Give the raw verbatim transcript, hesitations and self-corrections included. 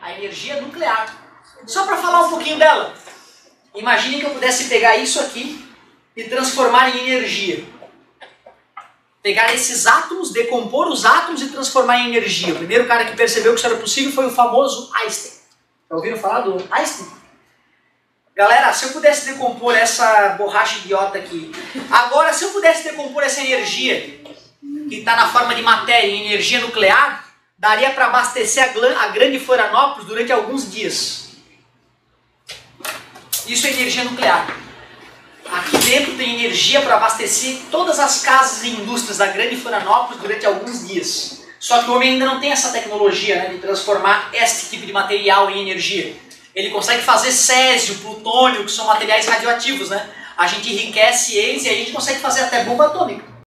a energia nuclear. Só para falar um pouquinho dela. Imagine que eu pudesse pegar isso aqui e transformar em energia. Pegar esses átomos, decompor os átomos e transformar em energia. O primeiro cara que percebeu que isso era possível foi o famoso Einstein. Já ouviram falar do Einstein? Galera, se eu pudesse decompor essa borracha idiota aqui, agora se eu pudesse decompor essa energia, que está na forma de matéria em energia nuclear, daria para abastecer a, a grande Florianópolis durante alguns dias. Isso é energia nuclear. Aqui dentro tem energia para abastecer todas as casas e indústrias da grande Florianópolis durante alguns dias. Só que o homem ainda não tem essa tecnologia, né, de transformar este tipo de material em energia. Ele consegue fazer césio, plutônio, que são materiais radioativos, né? A gente enriquece eles e a gente consegue fazer até bomba atômica.